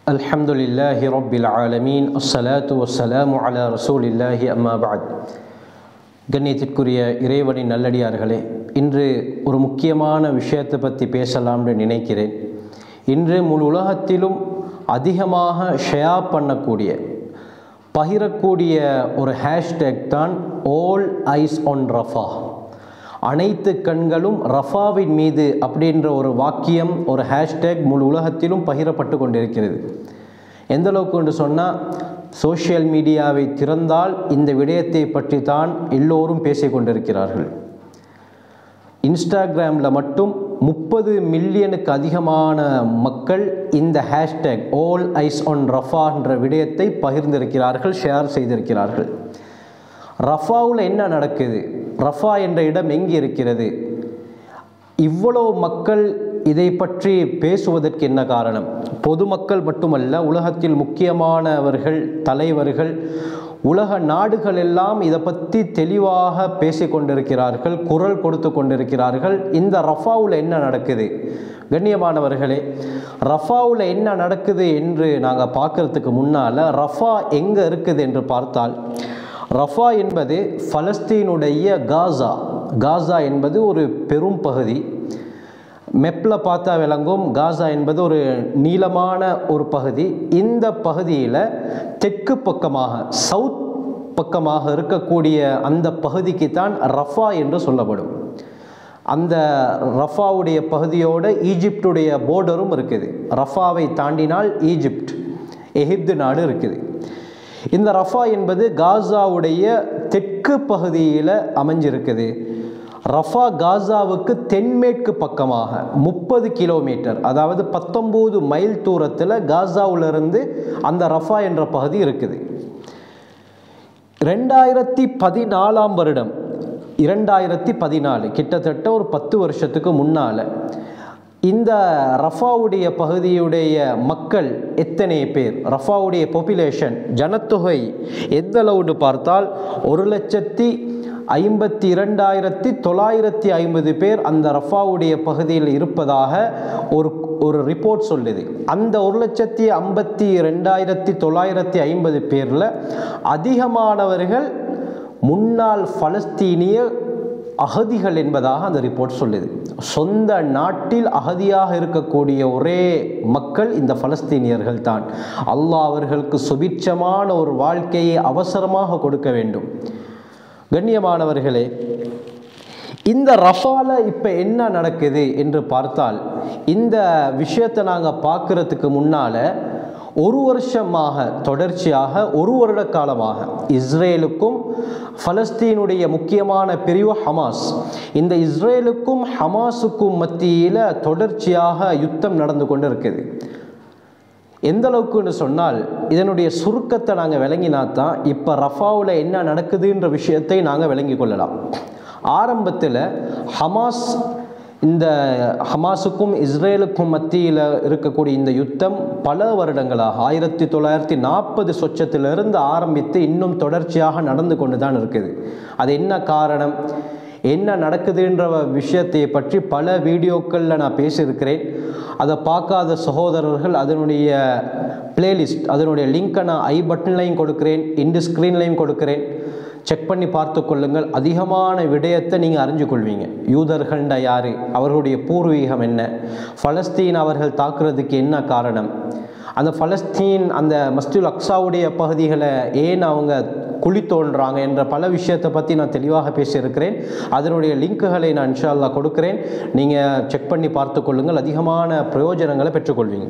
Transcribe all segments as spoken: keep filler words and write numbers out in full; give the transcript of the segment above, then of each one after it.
அல்ஹம்துலில்லாஹி ரப்பில் ஆலமீன் அஸ்ஸலாத்து வஸ்ஸலாமு அலா ரசூலில்லாஹி அம்மா பஅத். கண்ணியத்திற்குரிய இறைவனின் நல்லடியார்களே, இன்று ஒரு முக்கியமான விஷயத்தை பற்றி பேசலாம்னு நினைக்கிறேன். இன்று முழு உலகத்திலும் அதிகமாக ஷேர் பண்ணக்கூடிய பகிரக்கூடிய ஒரு ஹேஷ்டேக் தான் ஆல் ஐஸ் ஆன் ரஃபா, அனைத்து கண்களும் ரஃபாவின் மீது அப்படின்ற ஒரு வாக்கியம், ஒரு ஹேஷ்டேக் முழு உலகத்திலும் பகிரப்பட்டு கொண்டிருக்கிறது. எந்த அளவுக்கு என்று சொன்னால், சோஷியல் மீடியாவை திறந்தால் இந்த விடயத்தை பற்றி தான் எல்லோரும் பேசிக்கொண்டிருக்கிறார்கள். இன்ஸ்டாகிராமில் மட்டும் முப்பது மில்லியனுக்கு அதிகமான மக்கள் இந்த hashtag all eyes on Rafah என்ற விடயத்தை பகிர்ந்திருக்கிறார்கள், ஷேர் செய்திருக்கிறார்கள். ரஃபாவில் என்ன நடக்குது, ரஃபா என்ற இடம் எங்கே இருக்கிறது, இவ்வளோ மக்கள் இதை பற்றி பேசுவதற்கு என்ன காரணம்? பொதுமக்கள் மட்டுமல்ல, உலகத்தில் முக்கியமானவர்கள், தலைவர்கள், உலக நாடுகள் எல்லாம் இதை பற்றி தெளிவாக பேசிக்கொண்டிருக்கிறார்கள், குரல் கொடுத்து கொண்டிருக்கிறார்கள். இந்த ரஃபாவில் என்ன நடக்குது? கண்ணியமானவர்களே, ரஃபாவில் என்ன நடக்குது என்று நாங்கள் பார்க்கறதுக்கு முன்னால், ரஃபா எங்கே இருக்குது என்று பார்த்தால், ரஃபா என்பது பலஸ்தீனுடைய காசா. காசா என்பது ஒரு பெரும் பகுதி. மெப்பில் பார்த்தா விளங்கும், காசா என்பது ஒரு நீளமான ஒரு பகுதி. இந்த பகுதியில் தெற்கு பக்கமாக, சவுத் பக்கமாக இருக்கக்கூடிய அந்த பகுதிக்கு தான் ரஃபா என்று சொல்லப்படும். அந்த ரஃபாவுடைய பகுதியோடு ஈஜிப்டுடைய போர்டரும் இருக்குது. ரஃபாவை தாண்டினால் ஈஜிப்ட், எகிப்து நாடு இருக்குது. இந்த ரஃபா என்பது காசாவுடைய தெற்கு பகுதியில் அமைஞ்சிருக்குது. ரஃபா காசாவுக்கு தென்மேற்கு பக்கமாக முப்பது கிலோமீட்டர், அதாவது பத்தொம்போது மைல் தூரத்தில் காசாவிலிருந்து அந்த ரஃபா என்ற பகுதி இருக்குது. ரெண்டாயிரத்தி பதினாலாம் வருடம், இரண்டாயிரத்தி பதினாலு கிட்டத்தட்ட ஒரு பத்து வருஷத்துக்கு முன்னால் இந்த ரஃபாவுடைய பகுதியுடைய மக்கள் எத்தனை பேர், ரஃபாவுடைய பாப்புலேஷன், ஜனத்தொகை எந்த அளவுன்னு பார்த்தால் ஒரு லட்சத்தி ஐம்பத்தி இரண்டாயிரத்தி தொள்ளாயிரத்தி ஐம்பது பேர் அந்த ரஃபாவுடைய பகுதியில் இருப்பதாக ஒரு ஒரு ரிப்போர்ட் சொல்லுது. அந்த ஒரு லட்சத்தி ஐம்பத்தி ரெண்டாயிரத்தி தொள்ளாயிரத்தி ஐம்பது பேரில் அதிகமானவர்கள் முன்னாள் பலஸ்தீனிய அகதிகள் என்பதாக அந்த ரிப்போர்ட் சொல்லுது. சொந்த நாட்டில் அகதியாக இருக்கக்கூடிய ஒரே மக்கள் இந்த பலஸ்தீனியர்கள் தான். அல்லாஹ் அவர்களுக்கு சுபிட்சமான ஒரு வாழ்க்கையை அவசரமாக கொடுக்க வேண்டும். கண்ணியமானவர்களே, இந்த ரஃபால இப்போ என்ன நடக்குது என்று பார்த்தால், இந்த விஷயத்தை நாங்கள் பார்க்குறதுக்கு முன்னால் ஒரு வருஷமாக தொடர்ச்சியாக ஒரு வருட காலமாக இஸ்ரேலுக்கும் பலஸ்தீனுடைய முக்கியமான பிரிவு ஹமாஸ், இந்த இஸ்ரேலுக்கும் ஹமாஸுக்கும் மத்தியில் தொடர்ச்சியாக யுத்தம் நடந்து கொண்டு இருக்குது. எந்த அளவுக்குன்னு சொன்னால், இதனுடைய சுருக்கத்தை நாங்கள் விளங்கினா தான் இப்போ ரஃபாவில் என்ன நடக்குதுன்ற விஷயத்தை நாங்கள் விளங்கி கொள்ளலாம். ஆரம்பத்தில் ஹமாஸ், இந்த ஹமாஸுக்கும் இஸ்ரேலுக்கும் மத்தியில் இருக்கக்கூடிய இந்த யுத்தம் பல வருடங்களாக ஆயிரத்தி தொள்ளாயிரத்தி நாற்பது சொச்சத்திலிருந்து ஆரம்பித்து இன்னும் தொடர்ச்சியாக நடந்து கொண்டு தான் இருக்குது. அது என்ன காரணம், என்ன நடக்குதுன்ற விஷயத்தை பற்றி பல வீடியோக்களில் நான் பேசியிருக்கிறேன். அதை பார்க்காத சகோதரர்கள் அதனுடைய பிளேலிஸ்ட், அதனுடைய லிங்க்கை நான் ஐ பட்டன்லையும் கொடுக்குறேன், இண்டு ஸ்க்ரீன்லையும் கொடுக்குறேன், செக் பண்ணி பார்த்து கொள்ளுங்கள். அதிகமான விடயத்தை நீங்கள் அறிஞ்சு கொள்வீங்க. யூதர்கள்டா யார், அவர்களுடைய பூர்வீகம் என்ன, பலஸ்தீன் அவர்கள் தாக்குறதுக்கு என்ன காரணம், அந்த பலஸ்தீன் அந்த மஸ்ஜிதுல் அக்ஸாவுடைய பகுதிகளை ஏன் அவங்க குழி தோன்றாங்க என்ற பல விஷயத்தை பற்றி நான் தெளிவாக பேசியிருக்கிறேன். அதனுடைய லிங்க்குகளை நான் இன்ஷா அல்லாஹ் கொடுக்குறேன். நீங்கள் செக் பண்ணி பார்த்து கொள்ளுங்கள், அதிகமான பிரயோஜனங்களை பெற்றுக்கொள்வீங்க.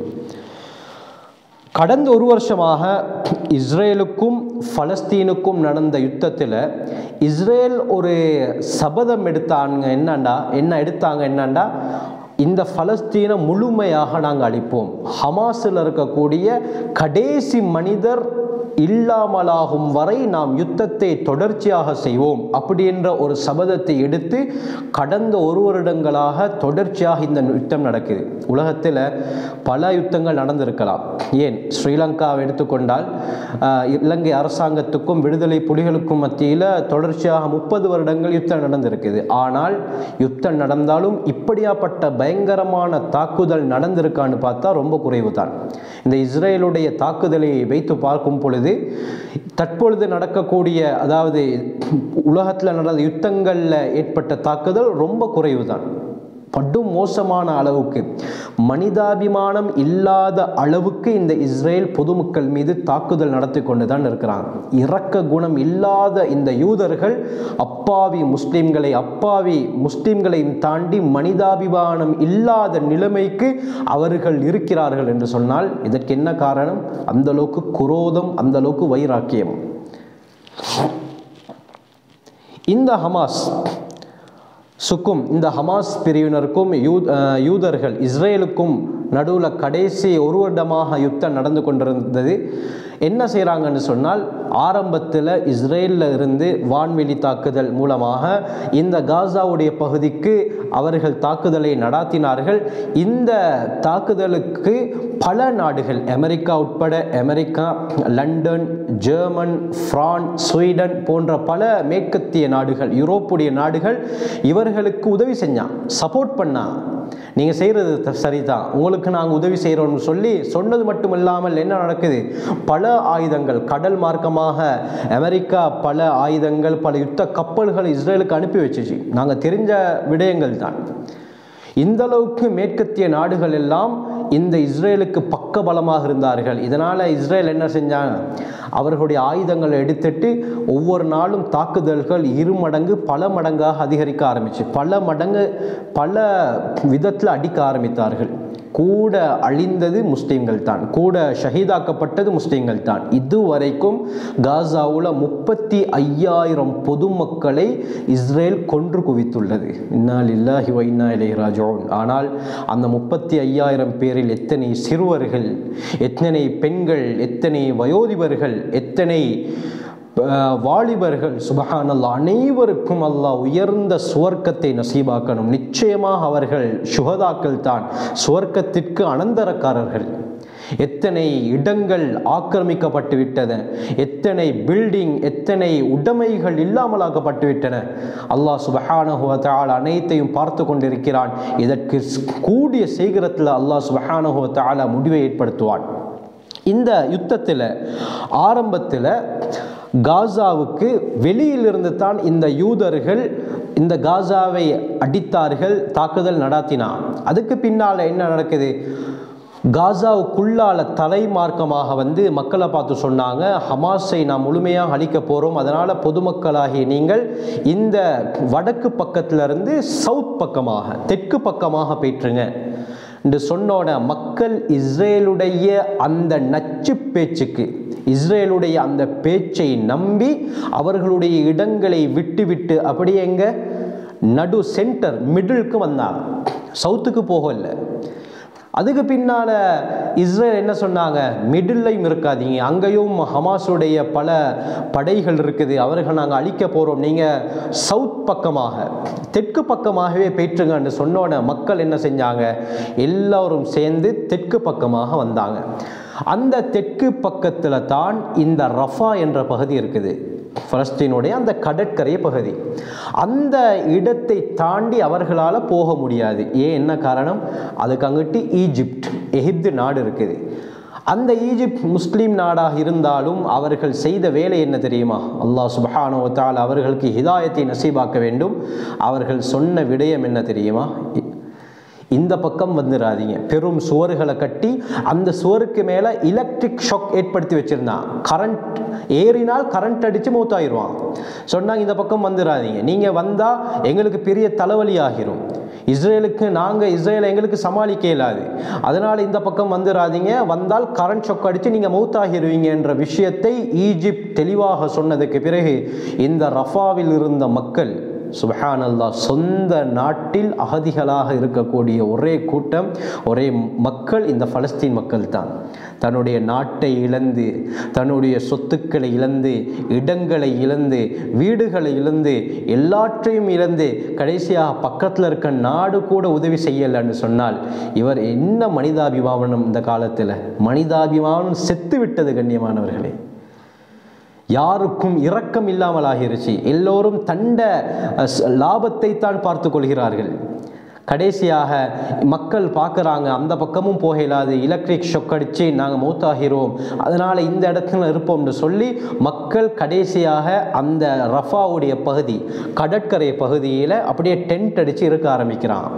கடந்த ஒரு வருஷமாக இஸ்ரேலுக்கும் பலஸ்தீனுக்கும் நடந்த யுத்தத்தில் இஸ்ரேல் ஒரு சபதம் எடுத்தாங்க. என்னண்டா என்ன எடுத்தாங்க என்னண்டா இந்த பலஸ்தீனை முழுமையாக நாங்கள் அழிப்போம். ஹமாஸில் இருக்கக்கூடிய கடைசி மனிதர் இல்லாமலாகும் வரை நாம் யுத்தத்தை தொடர்ச்சியாக செய்வோம் அப்படி என்ற ஒரு சபதத்தை எடுத்து கடந்த ஒரு வருடங்களாக தொடர்ச்சியாக இந்த யுத்தம் நடக்குது. உலகத்தில் பல யுத்தங்கள் நடந்திருக்கலாம். ஏன் ஸ்ரீலங்காவை எடுத்துக்கொண்டால் இலங்கை அரசாங்கத்துக்கும் விடுதலை புலிகளுக்கும் மத்தியில் தொடர்ச்சியாக முப்பது வருடங்கள் யுத்தம் நடந்திருக்குது. ஆனால் யுத்தம் நடந்தாலும் இப்படியாப்பட்ட பயங்கரமான தாக்குதல் நடந்திருக்கான்னு பார்த்தா ரொம்ப குறைவு தான். இந்த இஸ்ரேலுடைய தாக்குதலை வைத்து பார்க்கும் பொழுது தற்பொழுது நடக்கக்கூடிய, அதாவது உலகத்தில் நடந்த யுத்தங்களில் ஏற்பட்ட தாக்குதல் ரொம்ப குறைவு தான். படும் மோசமான அளவுக்கு, மனிதாபிமானம் இல்லாத அளவுக்கு இந்த இஸ்ரேல் பொதுமக்கள் மீது தாக்குதல் நடத்தி கொண்டு தான் இருக்கிறாங்க. இரக்க குணம் இல்லாத இந்த யூதர்கள் அப்பாவி முஸ்லிம்களை அப்பாவி முஸ்லிம்களையும் தாண்டி மனிதாபிமானம் இல்லாத நிலைமைக்கு அவர்கள் இருக்கிறார்கள் என்று சொன்னால் இதற்கு என்ன காரணம்? அந்த அளவுக்கு குரோதம், அந்த அளவுக்கு வைராக்கியம். இந்த ஹமாஸ் சுக்கும் இந்த ஹமாஸ் பிரிவினருக்கும் யூ யூதர்கள் இஸ்ரேலுக்கும் நடுவில் கடைசி ஒரு வருடமாக யுத்தம் நடந்து கொண்டிருந்தது. என்ன செய்கிறாங்கன்னு சொன்னால், ஆரம்பத்தில் இஸ்ரேலில் இருந்து வான்வெளி தாக்குதல் மூலமாக இந்த காசாவுடைய பகுதிக்கு அவர்கள் தாக்குதலை நடாத்தினார்கள். இந்த தாக்குதலுக்கு பல நாடுகள், அமெரிக்கா உட்பட, America, London, German, France, Sweden போன்ற பல மேற்கத்திய நாடுகள், யூரோப்புடைய நாடுகள் இவர்களுக்கு உதவி செஞ்சான், சப்போர்ட் பண்ணான். நீங்கள் செய்கிறது சரிதான், உங்களுக்கு நாங்கள் உதவி செய்கிறோம்னு சொல்லி சொன்னது மட்டும் இல்லாமல் என்ன நடக்குது? பல ஆயுதங்கள் கடல் மார்க்கமாக அமெரிக்கா பல ஆயுதங்கள், பல யுத்த கப்பல்களை இஸ்ரேலுக்கு அனுப்பி வச்சிச்சு. நாங்கள் தெரிஞ்ச விடயங்கள் தான். இந்த அளவுக்கு மேற்கத்திய நாடுகள் எல்லாம் இந்த இஸ்ரேலுக்கு பக்கபலமாக இருந்தார்கள். இதனால் இஸ்ரேல் என்ன செஞ்சாங்க? அவர்களுடைய ஆயுதங்களை எடுத்துட்டு ஒவ்வொரு நாளும் தாக்குதல்கள் இரு மடங்கு பல மடங்காக அதிகரிக்க ஆரம்பிச்சு, பல மடங்கு பல விதத்தில் அடிக்க ஆரம்பித்தார்கள். கூட அழிந்தது முஸ்லீம்கள் தான், கூட ஷஹீதாக்கப்பட்டது முஸ்லீம்கள் தான். இதுவரைக்கும் காசாவில் முப்பத்தி ஐயாயிரம் பொதுமக்களை இஸ்ரேல் கொன்று குவித்துள்ளது. இன்னா லில்லாஹி வ இன்னா இலைஹி ராஜிஊன். ஆனால் அந்த முப்பத்தி ஐயாயிரம் பேரில் எத்தனை சிறுவர்கள், எத்தனை பெண்கள், எத்தனை வயோதிபர்கள், எத்தனை வாலிபர்கள், சுபஹானல்லாஹ், அனைவருக்கும் அல்லாஹ் உயர்ந்த சுவர்க்கத்தை நசீபாக்கணும். நிச்சயமாக அவர்கள் சுஹதாக்கள் தான், சுவர்க்கத்திற்கு அனந்தரக்காரர்கள். எத்தனை இடங்கள் ஆக்கிரமிக்கப்பட்டு விட்டன, எத்தனை பில்டிங், எத்தனை உடைமைகள் இல்லாமலாக்கப்பட்டு விட்டன. அல்லாஹ் சுப்ஹானஹு வ தஆலா அனைத்தையும் பார்த்து கொண்டிருக்கிறான். இதற்கு கூடிய சீக்கிரத்தில் அல்லாஹ் சுப்ஹானஹு வ தஆலா முடிவை ஏற்படுத்துவான். இந்த யுத்தத்தில் ஆரம்பத்தில் காசாவுக்கு வெளியிலிருந்து தான் இந்த யூதர்கள் இந்த காசாவை அடித்தார்கள், தாக்குதல் நடாத்தினார். அதுக்கு பின்னால் என்ன நடக்குது? காசாவுக்குள்ளால தலைமார்க்கமாக வந்து மக்களை பார்த்து சொன்னாங்க, ஹமாஸை நாம் முழுமையாக அழிக்க போகிறோம், அதனால் பொதுமக்களாகிய நீங்கள் இந்த வடக்கு பக்கத்திலிருந்து சவுத் பக்கமாக, தெற்கு பக்கமாக போயிட்டுருங்க என்று சொன்னோட மக்கள் இஸ்ரேலுடைய அந்த நச்சு பேச்சுக்கு, இஸ்ரேலுடைய அந்த பேச்சை நம்பி அவர்களுடைய இடங்களை விட்டு விட்டு அப்படியே எங்க நடு சென்டர் மிடிலுக்கு வந்தாங்க, சவுத்துக்கு போகல. அதுக்கு பின்னால் இஸ்ரேல் என்ன சொன்னாங்க? மிடில்லையும் இருக்காதீங்க, அங்கேயும் ஹமாஸுடைய பல படைகள் இருக்குது, அவர்கள் நாங்கள் அழிக்க போகிறோம், நீங்கள் சவுத் பக்கமாக, தெற்கு பக்கமாகவே போயிட்டுருங்கன்னு சொன்னோட மக்கள் என்ன செஞ்சாங்க? எல்லோரும் சேர்ந்து தெற்கு பக்கமாக வந்தாங்க. அந்த தெற்கு பக்கத்தில் தான் இந்த ரஃபா என்ற பகுதி இருக்குது, பலஸ்தீனுடைய அந்த கடற்கரை பகுதி. அந்த இடத்தை தாண்டி அவர்களால் போக முடியாது. ஏன், என்ன காரணம்? அதுக்கு அங்கிட்டு ஈஜிப்ட், எகிப்து நாடு இருக்குது. அந்த ஈஜிப்ட் முஸ்லீம் நாடாக இருந்தாலும் அவர்கள் செய்த வேலை என்ன தெரியுமா? அல்லாஹ் சுப்ஹானஹு வ தஆலா அவர்களுக்கு ஹிதாயத்தை நசீபாக்க வேண்டும். அவர்கள் சொன்ன விடயம் என்ன தெரியுமா? இந்த பக்கம் வந்துடாதீங்க, பெரும் சுவர்களை கட்டி அந்த சுவருக்கு மேலே எலக்ட்ரிக் ஷாக் ஏற்படுத்தி வச்சுருந்தான், கரண்ட் ஏறினால் கரண்ட் அடித்து மூத்தாயிடுவான். சொன்னாங்க இந்த பக்கம் வந்துடாதீங்க, நீங்கள் வந்தால் எங்களுக்கு பெரிய தலைவலி ஆகிரும், இஸ்ரேலுக்கு நாங்கள் இஸ்ரேலை எங்களுக்கு சமாளிக்க இயலாது, அதனால் இந்த பக்கம் வந்துடாதீங்க, வந்தால் கரண்ட் ஷாக் அடித்து நீங்கள் மௌத்தாகிடுவீங்க என்ற விஷயத்தை ஈஜிப்ட் தெளிவாக சொன்னதுக்கு பிறகு இந்த ரஃபாவில் இருந்த மக்கள் சுப்ஹானல்லாஹ், சொந்த நாட்டில் அகதிகளாக இருக்கக்கூடிய ஒரே கூட்டம், ஒரே மக்கள் இந்த பலஸ்தீன் மக்கள் தான். தன்னுடைய நாட்டை இழந்து, தன்னுடைய சொத்துக்களை இழந்து, இடங்களை இழந்து, வீடுகளை இழந்து, எல்லாற்றையும் இழந்து கடைசியாக பக்கத்தில் இருக்க நாடு கூட உதவி செய்யலைன்னு சொன்னால் இவர் என்ன மனிதாபிமானம்? இந்த காலத்தில் மனிதாபிமானம் செத்து விட்டது கண்ணியமானவர்களே. யாருக்கும் இரக்கம் இல்லாமல் ஆகிருச்சு. எல்லோரும் தண்ட லாபத்தை தான் பார்த்து கொள்கிறார்கள். கடைசியாக மக்கள் பார்க்குறாங்க, அந்த பக்கமும் போக இல்லாது, எலக்ட்ரிக் ஷொக் அடித்து நாங்கள் மௌத்தாகிறோம், அதனால் இந்த இடத்துல இருப்போம்னு சொல்லி மக்கள் கடைசியாக அந்த ரஃபாவுடைய பகுதி, கடற்கரை பகுதியில் அப்படியே டென்ட் அடித்து இருக்க ஆரம்பிக்கிறான்.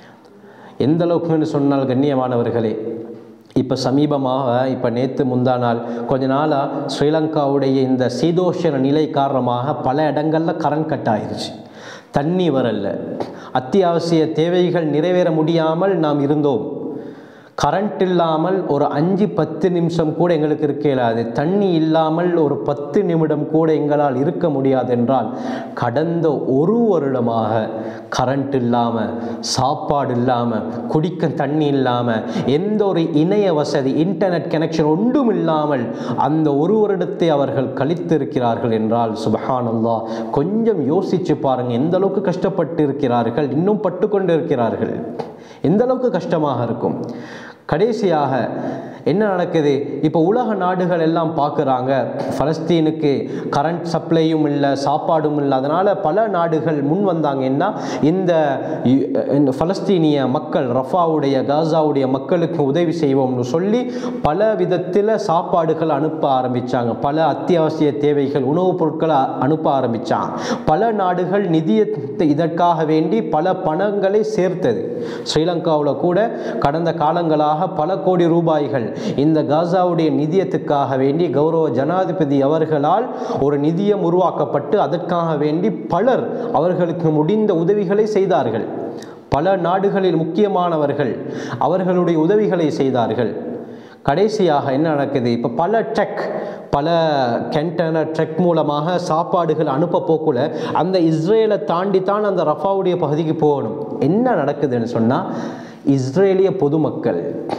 எந்த அளவுக்குன்னு சொன்னால் கண்ணியமானவர்களே, இப்போ சமீபமாக இப்போ நேற்று முந்தா நாள் கொஞ்ச நாளாக ஸ்ரீலங்காவுடைய இந்த சீதோஷண நிலை காரணமாக பல இடங்களில் கரண்ட் கட் ஆகிருச்சு, தண்ணி வரல, அத்தியாவசிய தேவைகள் நிறைவேற முடியாமல் நாம் இருந்தோம். கரண்ட் இல்லாமல் ஒரு அஞ்சு பத்து நிமிஷம் கூட எங்களுக்கு இருக்க இயலாது. தண்ணி இல்லாமல் ஒரு பத்து நிமிடம் கூட எங்களால் இருக்க முடியாது என்றால், கடந்த ஒரு வருடமாக கரண்ட் இல்லாமல், சாப்பாடு இல்லாமல், குடிக்க தண்ணி இல்லாமல், எந்த ஒரு இணைய வசதி, இன்டர்நெட் கனெக்ஷன் ஒன்றும் இல்லாமல் அந்த ஒரு வருடத்தை அவர்கள் கழித்திருக்கிறார்கள் என்றால் சுப்ஹானல்லாஹ், கொஞ்சம் யோசிச்சு பாருங்கள், எந்த அளவுக்கு கஷ்டப்பட்டு இருக்கிறார்கள், இன்னும் பட்டு கொண்டு இருக்கிறார்கள், எந்த அளவுக்கு கஷ்டமாக இருக்கும். கடைசியாக என்ன நடக்குது? இப்போ உலக நாடுகள் எல்லாம் பார்க்குறாங்க, பலஸ்தீனுக்கு கரண்ட் சப்ளையும் இல்லை, சாப்பாடும் இல்லை. அதனால் பல நாடுகள் முன் வந்தாங்கன்னா இந்த பலஸ்தீனிய மக்கள், ரஃபாவுடைய காசாவுடைய மக்களுக்கு உதவி செய்வோம்னு சொல்லி பல விதத்தில் சாப்பாடுகள் அனுப்ப ஆரம்பித்தாங்க. பல அத்தியாவசிய தேவைகள், உணவுப் பொருட்களை அனுப்ப ஆரம்பித்தாங்க. பல நாடுகள் நிதியத்தை இதற்காக வேண்டி பல பணங்களை சேர்த்தது. ஸ்ரீலங்காவில் கூட கடந்த காலங்களாக பல கோடி ரூபாய்கள் இந்த காசாவுடைய நிதியத்துக்காக வேண்டி கௌரவ ஜனாதிபதி அவர்களால் ஒரு நிதியம் உருவாக்கப்பட்டு அதற்காக வேண்டி பலர் அவர்களுக்கு முடிந்த உதவிகளை செய்தார்கள். பல நாடுகளில் முக்கியமானவர்கள் அவர்களுடைய உதவிகளை செய்தார்கள். கடைசியாக என்ன நடக்குது? இப்போ பல ட்ரக், பல கண்டெய்னர் ட்ரக் மூலமாக சாப்பாடுகள் அனுப்ப போக்குள்ள அந்த இஸ்ரேலை தாண்டித்தான் அந்த ரஃபாவுடைய பகுதிக்கு போகணும். என்ன நடக்குதுன்னு சொன்னால், இஸ்ரேலிய பொதுமக்கள்,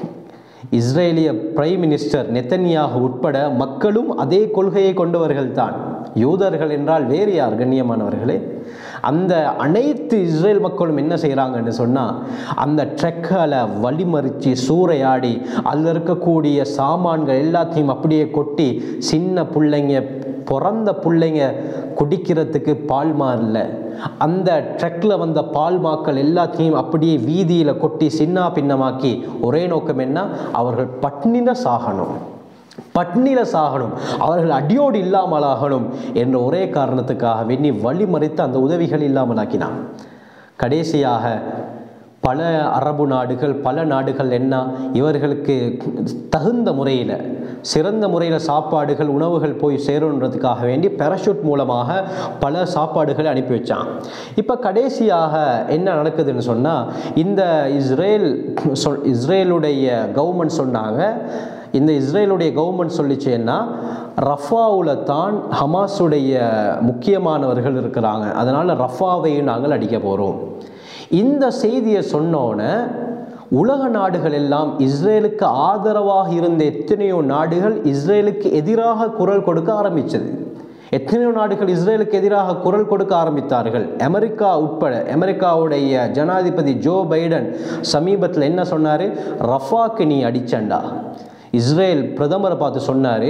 இஸ்ரேலிய பிரைம் மினிஸ்டர் நெத்தன்யாஹு உட்பட மக்களும் அதே கொள்கையை கொண்டவர்கள் தான். யூதர்கள் என்றால் வேறு யார் கண்ணியமானவர்களே? அந்த அனைத்து இஸ்ரேல் மக்களும் என்ன செய்கிறாங்கன்னு சொன்னால், அந்த ட்ரக்களை வழிமறித்து சூறையாடி அதில் இருக்கக்கூடிய சாமான்கள் எல்லாத்தையும் அப்படியே கொட்டி, சின்ன பிள்ளைங்க, பிறந்த பிள்ளைங்க குடிக்கிறதுக்கு பால்மா இல்லை, அந்த ட்ரக்கில் வந்த பால்மாக்கள் எல்லாத்தையும் அப்படியே வீதியில் கொட்டி சின்ன பின்னமாக்கி ஒரே நோக்கம் என்ன? அவர்கள் பட்னில சாகணும், பட்னில சாகணும், அவர்கள் அடியோடு இல்லாமல் ஆகணும் என்ற ஒரே காரணத்துக்காக வெண்ணி வழிமறித்து அந்த உதவிகள் இல்லாமல் ஆக்கினான். கடைசியாக பல அரபு நாடுகள், பல நாடுகள் என்ன இவர்களுக்கு தகுந்த முறையில், சிறந்த முறையில் சாப்பாடுகள், உணவுகள் போய் சேருன்றதுக்காக வேண்டி பேராஷூட் மூலமாக பல சாப்பாடுகளை அனுப்பி வச்சான். இப்போ கடைசியாக என்ன நடக்குதுன்னு சொன்னால், இந்த இஸ்ரேல் சொல் இஸ்ரேலுடைய கவர்மெண்ட் சொன்னாங்க, இந்த இஸ்ரேலுடைய கவர்மெண்ட் சொல்லிச்சேன்னா ரஃபாவில் தான் ஹமாஸுடைய முக்கியமானவர்கள் இருக்கிறாங்க, அதனால் ரஃபாவையும் நாங்கள் அடிக்க போகிறோம். இந்த செய்தியை சொன்னோன்னே உலக நாடுகள் எல்லாம், இஸ்ரேலுக்கு ஆதரவாக இருந்த எத்தனையோ நாடுகள் இஸ்ரேலுக்கு எதிராக குரல் கொடுக்க ஆரம்பித்தது. எத்தனையோ நாடுகள் இஸ்ரேலுக்கு எதிராக குரல் கொடுக்க ஆரம்பித்தார்கள், அமெரிக்கா உட்பட. அமெரிக்காவுடைய ஜனாதிபதி ஜோ பைடன் சமீபத்தில் என்ன சொன்னார்? ரஃபாக்கு நீ அடிச்சண்டா. இஸ்ரேல் பிரதமரை பார்த்து சொன்னார்,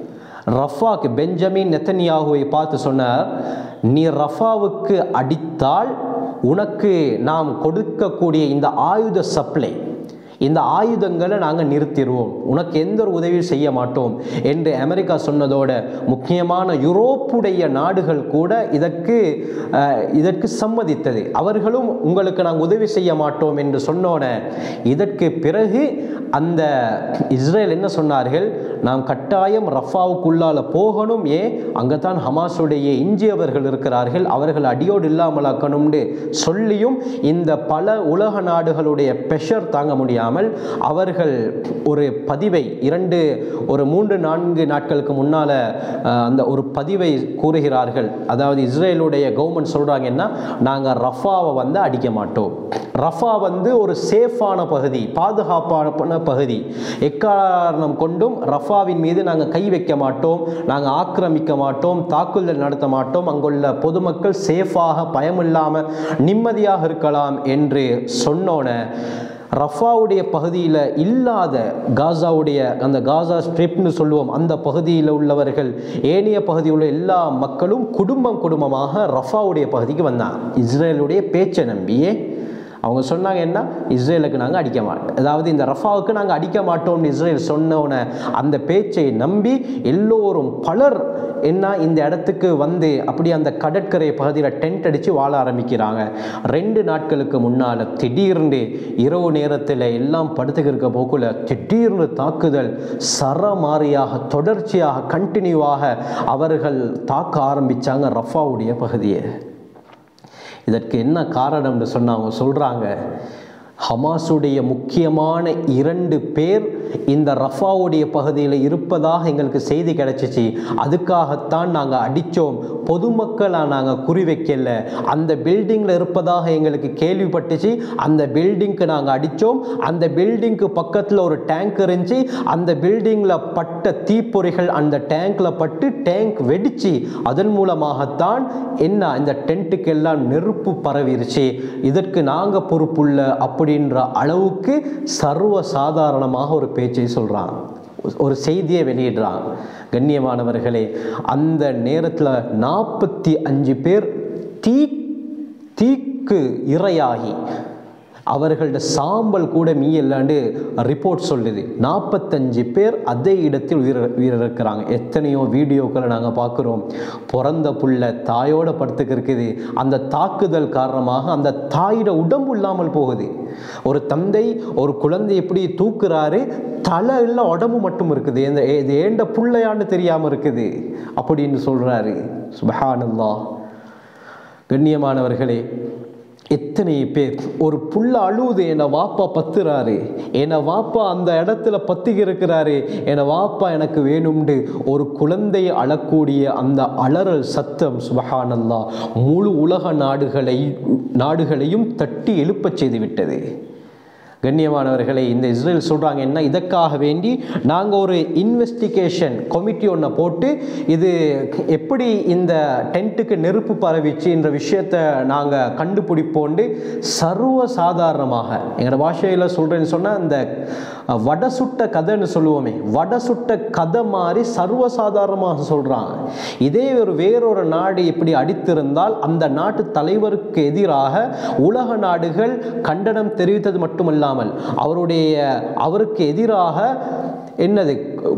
ரஃபாக்கு பெஞ்சமின் நெத்தன்யாகுவை பார்த்து சொன்னார், நீ ரஃபாவுக்கு அடித்தால் உனக்கு நாம் கொடுக்கக்கூடிய இந்த ஆயுத சப்ளை, இந்த ஆயுதங்களை நாங்கள் நிறுத்திடுவோம், உனக்கு எந்த ஒரு உதவியும் செய்ய மாட்டோம் என்று அமெரிக்கா சொன்னதோட முக்கியமான யூரோப்புடைய நாடுகள் கூட இதற்கு இதற்கு சம்மதித்தது. அவர்களும் உங்களுக்கு நாங்கள் உதவி செய்ய மாட்டோம் என்று சொன்னோட இதற்கு பிறகு அந்த இஸ்ரேல் என்ன சொன்னார்கள், நாம் கட்டாயம் ரஃபாவுக்குள்ளால போகணும், ஏன் அங்கே தான் ஹமாஸுடைய எஞ்சியவர்கள் இருக்கிறார்கள், அவர்கள் அடியோடு இல்லாமலாக்கணும்னு சொல்லியும் இந்த பல உலக நாடுகளுடைய ப்ரெஷர் தாங்க முடியாமல் அவர்கள் ஒரு பதிவை இரண்டு ஒரு மூன்று நான்கு நாட்களுக்கு முன்னால் அந்த ஒரு பதிவை கூறுகிறார்கள். அதாவது இஸ்ரேலுடைய கவர்மெண்ட் சொல்கிறாங்கன்னா, நாங்கள் ரஃபாவை வந்து அடிக்க மாட்டோம், ரஃபா வந்து ஒரு சேஃபான பகுதி, பாதுகாப்பான பகுதி, எக்காரணம் கொண்டும் ரஃபாவின் மீது நாங்கள் கை வைக்க மாட்டோம், நாங்கள் ஆக்கிரமிக்க மாட்டோம், தாக்குதல் நடத்த மாட்டோம், அங்குள்ள பொதுமக்கள் சேஃபாக பயமில்லாமல் நிம்மதியாக இருக்கலாம் என்று சொன்னோன ரஃபாவுடைய பகுதியில் இல்லாத காசாவுடைய அந்த காசா ஸ்ட்ரிப்னு சொல்லுவோம், அந்த பகுதியில் உள்ளவர்கள் ஏனைய பகுதியில் உள்ள எல்லா மக்களும் குடும்பம் குடும்பமாக ரஃபாவுடைய பகுதிக்கு வந்தாங்க. இஸ்ரேலுடைய பேச்சை நம்பியே அவங்க சொன்னாங்க என்ன, இஸ்ரேலுக்கு நாங்கள் அடிக்க மாட்டோம், அதாவது இந்த ரஃபாவுக்கு நாங்கள் அடிக்க மாட்டோம்னு இஸ்ரேல் சொன்னோன்னே அந்த பேச்சை நம்பி எல்லோரும் பலர் என்ன இந்த இடத்துக்கு வந்து அப்படி அந்த கடற்கரை பகுதியில் டென்ட் அடித்து வாழ ஆரம்பிக்கிறாங்க. ரெண்டு நாட்களுக்கு முன்னால் திடீர்னு இரவு நேரத்தில் எல்லாம் படுத்துக்கிருக்க போக்குள்ள திடீர்னு தாக்குதல் சரமாரியாக தொடர்ச்சியாக கண்டினியூவாக அவர்கள் தாக்க ஆரம்பித்தாங்க ரஃபாவுடைய பகுதியை. இதற்கு என்ன காரணம்னு சொன்னால் அவங்க சொல்கிறாங்க, ஹமாஸுடைய முக்கியமான இரண்டு பேர் இந்த ரஃபாவுடைய பகுதியில் இருப்பதாக எங்களுக்கு செய்தி கிடைச்சிச்சு, அதுக்காகத்தான் நாங்கள் அடித்தோம், பொதுமக்களாக நாங்கள் குறிவைக்கல, அந்த பில்டிங்கில் இருப்பதாக எங்களுக்கு கேள்விப்பட்டுச்சு, அந்த பில்டிங்க்கு நாங்கள் அடித்தோம், அந்த பில்டிங்க்கு பக்கத்தில் ஒரு டேங்க் இருந்துச்சு, அந்த பில்டிங்கில் பட்ட தீப்பொறிகள் அந்த டேங்கில் பட்டு டேங்க் வெடிச்சு அதன் மூலமாகத்தான் என்ன இந்த டென்ட்டுக்கு எல்லாம் நெருப்பு பரவிருச்சு, இதற்கு நாங்கள் பொறுப்புள்ள அப்படின்ற அளவுக்கு சர்வ சாதாரணமாக ஒரு பேச்சை சொல்கிறாங்க, ஒரு செய்தியை வெளியிடுறாங்க. கண்ணியமானவர்களே, அந்த நேரத்தில் நாற்பத்தி அஞ்சு பேர் தீ தீக்கு இரையாகி அவர்களோட சாம்பல் கூட மீயல்லாண்டு ரிப்போர்ட் சொல்லுது. நாற்பத்தஞ்சு பேர் அதே இடத்தில் உயிர் உயிரிழக்கிறாங்க. எத்தனையோ வீடியோக்களை நாங்கள் பார்க்குறோம், பிறந்த புள்ள தாயோட படுத்துக்கு இருக்குது, அந்த தாக்குதல் காரணமாக அந்த தாயோட உடம்பு இல்லாமல் போகுது. ஒரு தந்தை ஒரு குழந்தை எப்படி தூக்குறாரு, தலை இல்லை உடம்பு மட்டும் இருக்குது, இந்த இது ஏண்ட புள்ளையான்னு தெரியாமல் இருக்குது அப்படின்னு சொல்கிறாரு. சுப்ஹானல்லாஹ். கண்ணியமானவர்களே, எத்தனை பேர் ஒரு புள்ள அழுவுது, என்னை வாப்பா பத்துறாரு, என்னை வாப்பா அந்த இடத்துல பத்துக்கு இருக்கிறாரு, என்னை வாப்பா எனக்கு வேணும்னு ஒரு குழந்தை அழக்கூடிய அந்த அலறல் சத்தம் சுப்ஹானல்லாஹ் முழு உலக நாடுகளை நாடுகளையும் தட்டி எழுப்பச் செய்து விட்டது. கண்ணியமானவர்களை, இந்த இஸ்ரேல் சொல்கிறாங்க என்ன, இதற்காக வேண்டி நாங்கள் ஒரு இன்வெஸ்டிகேஷன் கமிட்டி ஒன்றை போட்டு இது எப்படி இந்த டென்ட்டுக்கு நெருப்பு பரவிச்சு என்ற விஷயத்தை நாங்கள் கண்டுபிடிப்போண்டு சர்வ சாதாரணமாக எங்களோட பாஷையில் சொல்கிறேன்னு சொன்னால் அந்த வடை சுட்ட கதைன்னு சொல்லுவோமே, வடை சுட்ட கதை மாதிரி சர்வசாதாரணமாக சொல்கிறாங்க. இதே ஒரு வேறொரு நாடு இப்படி அடித்திருந்தால் அந்த நாட்டு தலைவருக்கு எதிராக உலக நாடுகள் கண்டனம் தெரிவித்தது மட்டுமல்ல, அவருடைய அவருக்கு எதிராக என்னது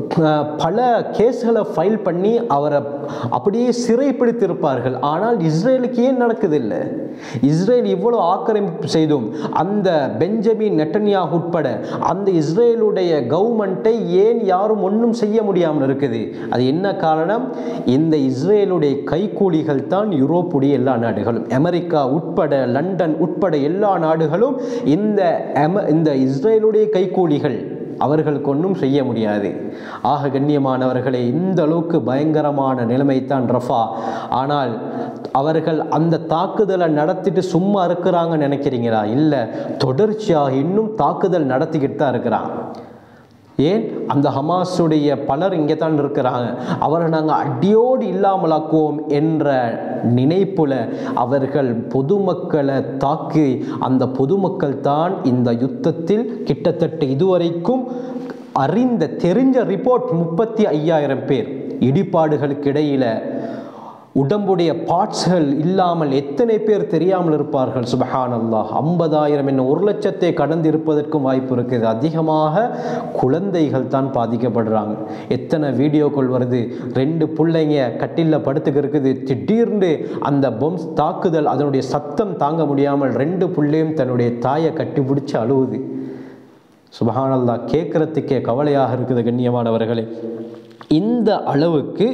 பல கேஸ்களை ஃபைல் பண்ணி அவரை அப்படியே சிறைப்பிடித்திருப்பார்கள். ஆனால் இஸ்ரேலுக்கு ஏன் நடக்குதில்லை? இஸ்ரேல் இவ்வளவு ஆக்கிரமிப்பு செய்தும் அந்த பெஞ்சமின் நெட்டன்யாஹு உட்பட அந்த இஸ்ரேலுடைய கவர்மெண்ட்டை ஏன் யாரும் ஒன்றும் செய்ய முடியாமல் இருக்குது? அது என்ன காரணம்? இந்த இஸ்ரேலுடைய கைக்கூலிகள் தான் யூரோப்புடைய எல்லா நாடுகளும், அமெரிக்கா உட்பட லண்டன் உட்பட எல்லா நாடுகளும் இந்த இந்த இஸ்ரேலுடைய கைக்கூலிகள், அவர்களுக்கு ஒன்றும் செய்ய முடியாது. ஆக கண்ணியமானவர்களே, இந்த அளவுக்கு பயங்கரமான நிலைமை தான் ரஃபா. ஆனால் அவர்கள் அந்த தாக்குதலை நடத்திட்டு சும்மா இருக்கிறாங்கன்னு நினைக்கிறீங்களா? இல்லை, தொடர்ச்சியாக இன்னும் தாக்குதல் நடத்திக்கிட்டு தான் இருக்கிறாங்க. ஏன்? அந்த ஹமாஸுடைய பலர் இங்கே தான் இருக்கிறாங்க, அவரை நாங்கள் அடியோடு இல்லாமலாக்குவோம் என்ற நினைப்புல அவர்கள் பொதுமக்களை தாக்கி, அந்த பொதுமக்கள் தான் இந்த யுத்தத்தில் கிட்டத்தட்ட இதுவரைக்கும் அறிந்த தெரிஞ்ச ரிப்போர்ட் முப்பத்தி ஐயாயிரம் பேர், இடிபாடுகளுக்கு இடையில உடம்புடைய பார்ட்ஸ்கள் இல்லாமல் எத்தனை பேர் தெரியாமல் இருப்பார்கள். சுப்ஹானல்லாஹ். ஐம்பதாயிரம் என்ன ஒரு லட்சத்தை கடந்து இருப்பதற்கும் வாய்ப்பு இருக்குது. அதிகமாக குழந்தைகள் தான் பாதிக்கப்படுறாங்க. எத்தனை வீடியோக்கள் வருது, ரெண்டு பிள்ளைங்க கட்டிலில் படுத்துக்கு இருக்குது, திடீர்னு அந்த பொம்ஸ் தாக்குதல் அதனுடைய சத்தம் தாங்க முடியாமல் ரெண்டு பிள்ளையும் தன்னுடைய தாயை கட்டி பிடிச்சி அழுவுது. சுப்ஹானல்லாஹ், கேட்குறதுக்கே கவலையாக இருக்குது கண்ணியமானவர்களே. இந்த அளவுக்கு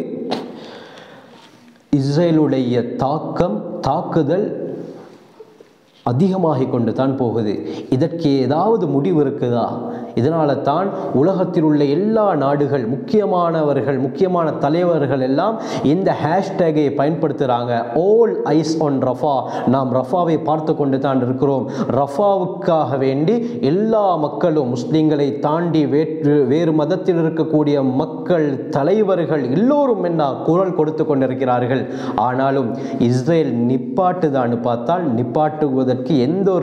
இஸ்ரேலுடைய தாக்கம் தாக்குதல் அதிகமாகிக் கொண்டு தான் போகுது. இதற்கு ஏதாவது முடிவு இருக்குதா? இதனால தான் உலகத்தில் உள்ள எல்லா நாடுகள், முக்கியமானவர்கள், முக்கியமான தலைவர்கள் எல்லாம் இந்த ஹேஷ்டேகை பயன்படுத்துகிறாங்க. All eyes on Rafah. நாம் ரஃபாவை பார்த்து கொண்டு தான் இருக்கிறோம். ரஃபாவுக்காக வேண்டி எல்லா மக்களும், முஸ்லீம்களை தாண்டி வேற்று வேறு மதத்தில் இருக்கக்கூடிய மக்கள், தலைவர்கள் எல்லோரும் என்ன குரல் கொடுத்து கொண்டிருக்கிறார்கள். ஆனாலும் இஸ்ரேல் நிப்பாட்டுதான்னு பார்த்தால் நிப்பாட்டுவதற்கு எந்த ஒரு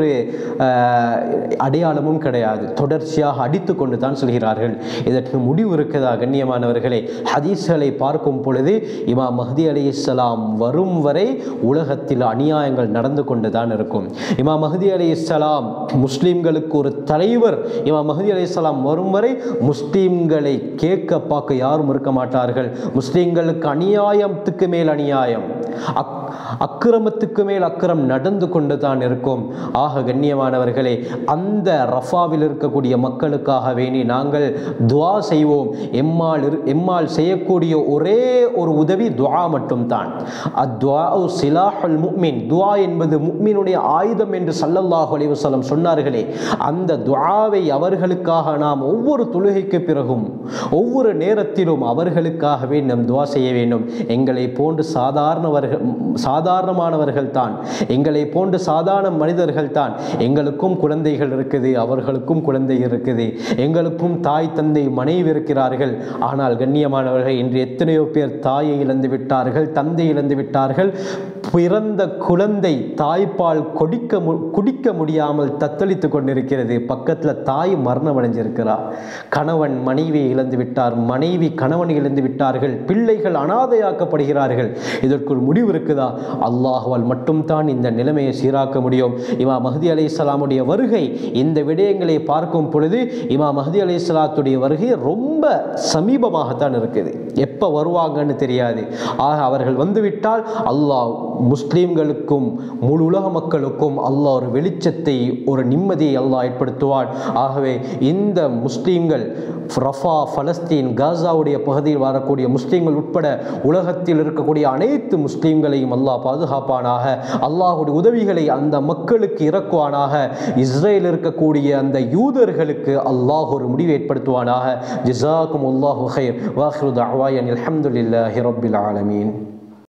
அடையாளமும் கிடையாது. தொடர்ச்சியாக அடித்து கொண்டு தான் சொல்கிறார்கள். இதற்கு முடிவு இருக்குதா கண்ணியமானவர்களே? ஹதீஸ்களை பார்க்கும் பொழுது இமாம் மஹ்தி அலைஹிஸ்ஸலாம் வரும் வரை உலகத்தில் அநியாயங்கள் நடந்து கொண்டு தான் இருக்கும். இமாம் மஹ்தி அலைஹிஸ்ஸலாம் முஸ்லீம்களுக்கு ஒரு தலைவர். இமாம் மஹ்தி அலைஹிஸ்ஸலாம் வரும் வரை முஸ்லீம்களை கேட்க பார்க்க யாரும் இருக்க மாட்டார்கள். முஸ்லீம்களுக்கு அநியாயத்துக்கு மேல் அநியாயம், அக் அக்கிரமத்துக்கு மேல் அக்கிரம் நடந்து கொண்டு தான் இருக்கும். ஆக கண்ணியமானவர்களே, அந்த ரஃபாவில் இருக்கக்கூடிய மக்களுக்காக வேண்டி நாங்கள் துஆ செய்வோம். எம்மால் எம்மால் செய்யக்கூடிய ஒரே ஒரு உதவி துஆ மட்டும்தான். அத்வாஉ சிலாஹுல் முஃமின். துஆ என்பது முஃமினுடைய ஆயுதம் என்று ஸல்லல்லாஹு அலைஹி வஸல்லம் சொன்னார்களே, அந்த துஆவை அவர்களுக்காக நாம் ஒவ்வொரு தொழுகைக்கு பிறகும் ஒவ்வொரு நேரத்திலும் அவர்களுக்காகவே நாம் துஆ செய்ய வேண்டும். எங்களை போன்று சாதாரணவர்கள் சாதாரணமானவர்கள் தான், எங்களை போன்று சாதாரண மனிதர்கள் தான். எங்களுக்கும் குழந்தைகள் இருக்குது, அவர்களுக்கும் குழந்தை இருக்குது, எங்களுக்கும் தாய் தந்தை மனைவி இருக்கிறார்கள். ஆனால் கண்ணியமானவர்கள், இன்று எத்தனையோ பேர் தாயை இழந்து விட்டார்கள், தந்தை இழந்து விட்டார்கள். பிறந்த குழந்தை தாய்ப்பால் கொடிக்க மு குடிக்க முடியாமல் தத்தளித்து கொண்டிருக்கிறது. பக்கத்தில் தாய் மரணம் அடைஞ்சிருக்கிறார். கணவன் மனைவி இழந்து விட்டார், மனைவி கணவன் இழந்து விட்டார்கள், பிள்ளைகள் அனாதையாக்கப்படுகிறார்கள். இதற்கு ஒரு முடிவு இருக்குதா? அல்லாஹ்வால் மட்டும்தான் இந்த நிலைமையை சீராக்க முடியும். இமாம் மஹ்தி அலைஹிஸ்ஸலாமுடைய வருகை, இந்த விடயங்களை பார்க்கும் பொழுது இமாம் மஹ்தி அலைஹிஸ்ஸலாத்துடைய வருகை ரொம்ப சமீபமாகத்தான் இருக்குது. எப்போ வருவாங்கன்னு தெரியாது. ஆக அவர்கள் வந்துவிட்டால் அல்லாஹ் முஸ்லீம்களுக்கும் முழு உலக மக்களுக்கும் அல்லாஹ் ஒரு வெளிச்சத்தை, ஒரு நிம்மதியை அல்லாஹ் ஏற்படுத்துவான். ஆகவே இந்த முஸ்லீம்கள் ரஃபா, பலஸ்தீன், காசாவுடைய பகுதியில் வரக்கூடிய முஸ்லீம்கள் உட்பட உலகத்தில் இருக்கக்கூடிய அனைத்து முஸ்லீம்களையும் அல்லாஹ் பாதுகாப்பானாக. அல்லாஹுடைய உதவிகளை அந்த மக்களுக்கு இறக்குவானாக. இஸ்ரேல் இருக்கக்கூடிய அந்த யூதர்களுக்கு அல்லாஹ் ஒரு முடிவு ஏற்படுத்துவானாக. ஜஸாக்கும் அல்லாஹு கைர். வாஹிரு தஅவானா அல்ஹம்துலில்லாஹி ரப்பில் ஆலமீன்.